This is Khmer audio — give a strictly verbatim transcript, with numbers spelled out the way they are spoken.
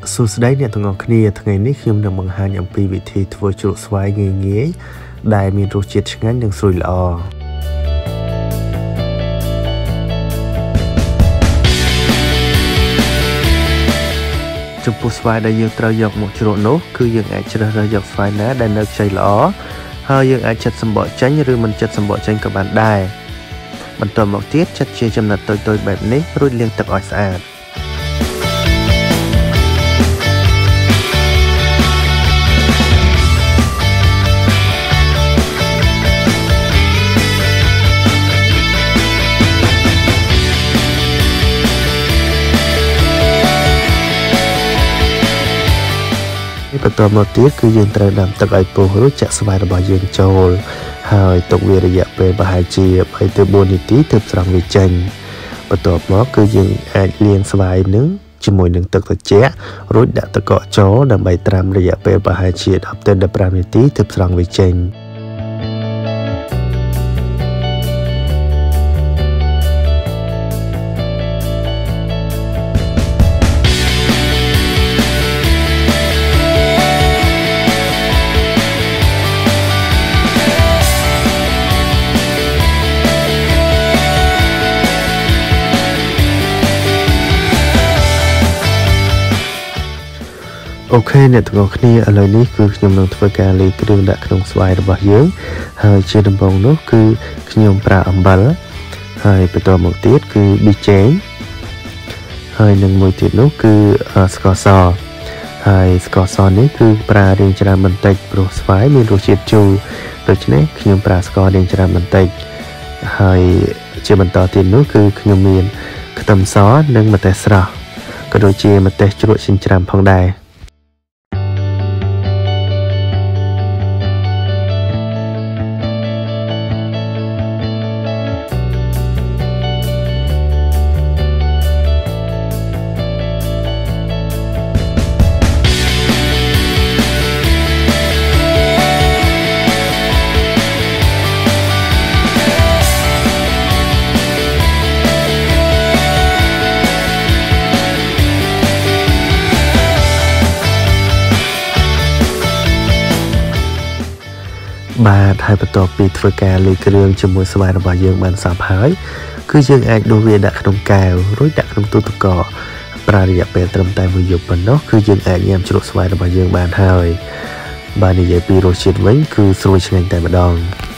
សួស្តីអ្នកទាំងអស់គ្នាថ្ងៃនេះខ្ញុំនឹងបង្ហាញអំពីវិធីធ្វើជ្រក់ស្វាយងាយៗដែលមានរសជាតិឆ្ងាញ់និងស្រួយល្អចំពោះស្វាយដែលយើងត្រូវយកមកជ្រក់នោះគឺយើងអាចជ្រើសរើសយកស្វាយណាដែលនៅខ្ចីល្អហើយយើងអាចចិតសំបកចេញឬមិនចិតសំបកចេញក៏បានដែរបន្ទាប់មកទៀតចិតជាចំណិតតូចៗបែបនេះរួចលាងទឹកឲ្យស្អាតបន្ទាប់មកទៀតគឺយើងត្រូវដាំទឹកឲ្យពុះរួចចាក់ស្វាយរបស់យើងចូលហើយទុកវារយៈពេលប្រហែលជាបីទៅបួននាទីទើបស្រង់វាចេញបន្ទាប់មកគឺយើងអាចលាងស្វាយនឹងជាមួយនឹងទឹកត្រជាក់រួចដាក់ទឹកកកចូលដើម្បីត្រាំរយៈពេលប្រហែលជាដប់ទៅដប់ប្រាំនាទីទើបស្រង់វាចេញអូខេអ្នកទាំងអស់គ្នាឥឡូវនេះគឺខ្ញុំនឹងធ្វើការលាយគ្រឿងដាក់ក្នុងស្វាយរបស់យើងហើយជាដំបូងនោះគឺខ្ញុំប្រើអំបិលហើយបន្តមកទៀតគឺប៊ីចេងហើយនឹងមួយទៀតនោះគឺស្ករសហើយស្ករសនេះគឺប្រើរៀងច្រើនបន្តិចព្រោះស្វាយមានរសជាតិជូរដូច្នេះខ្ញុំប្រើស្កររៀងច្រើនបន្តិចហើយជាបន្តទៀតនោះគឺខ្ញុំមានខ្ទឹមសនិងម្ទេសស្រស់ក៏ដូចជាម្ទេសជ្រក់ចិញ្ច្រាំផងដែរបាទហើយបន្ទាប់ពីធ្វើការលាយគ្រឿងជាមួយស្វាយរបស់យើងបានសព្វហើយគឺយើងអាចដួសវាដាក់ក្នុងកែវរួចដាក់ក្នុងទូទឹកកកប្រើរយៈពេលត្រឹមតែមួយយប់ប៉ុណ្ណោះគឺយើងអាចញ៉ាំជ្រក់ស្វាយរបស់យើងបានហើយបាទនិយាយពីរសជាតិវិញគឺស្រួយឆ្ងាញ់តែម្ដង